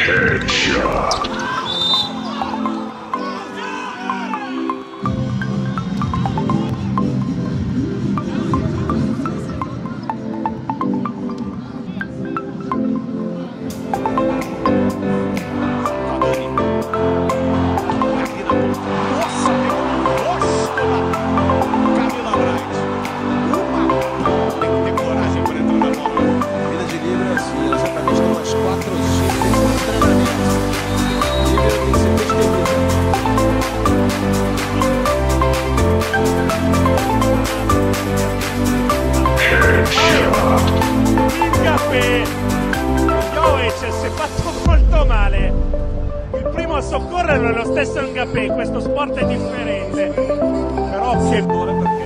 Si è fatto molto male. Il primo a soccorrerlo è lo stesso Ngapé. Questo sport è differente, però che dura perché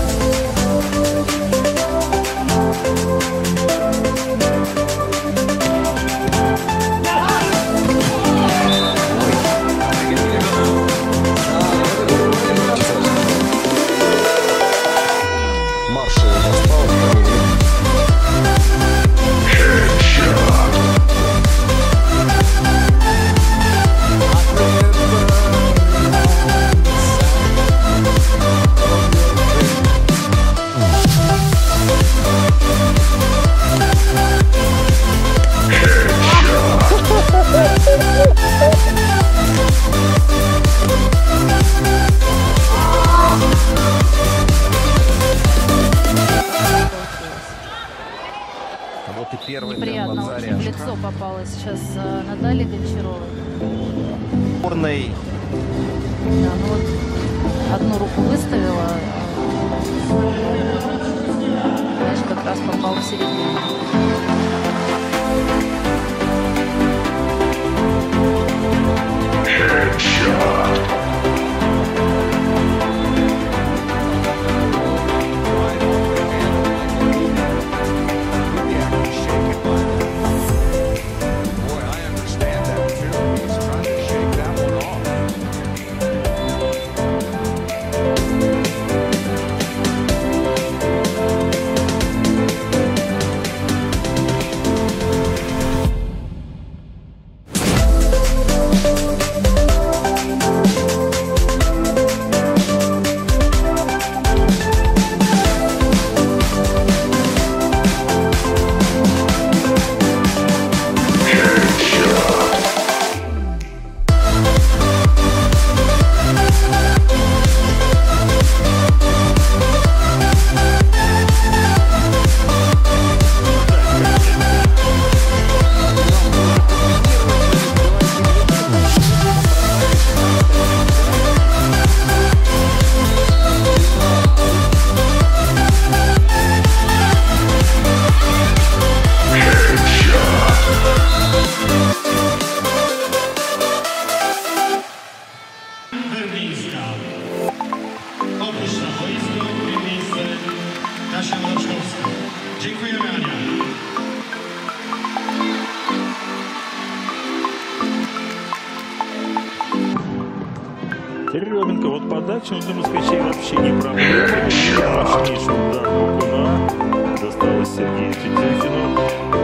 неприятно очень в лицо попало сейчас Наталье Гончаровой. Да, ну вот одну руку выставила, знаешь, как раз попал в середину. Dziękujemy, Ania. Теребенко, вот подача, но для москвичей вообще не проблема. Мощнейший удар Бакуна досталось Сергею Тетюхину.